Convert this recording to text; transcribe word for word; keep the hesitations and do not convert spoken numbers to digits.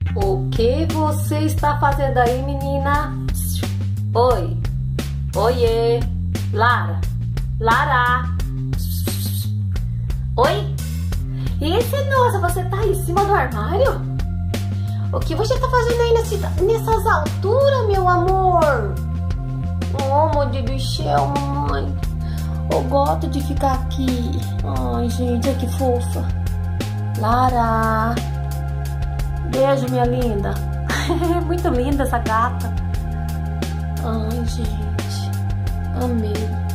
O que você está fazendo aí, menina? Oi. Oiê. Lara. Lara. Oi. Esse, nossa, você tá aí em cima do armário? O que você tá fazendo aí nesse, nessas alturas, meu amor? Oh, meu Deus do céu, mamãe. Eu gosto de ficar aqui. Ai, gente, olha que fofa. Lara. Beijo, minha linda. Muito linda essa gata. Ai, gente. Amei.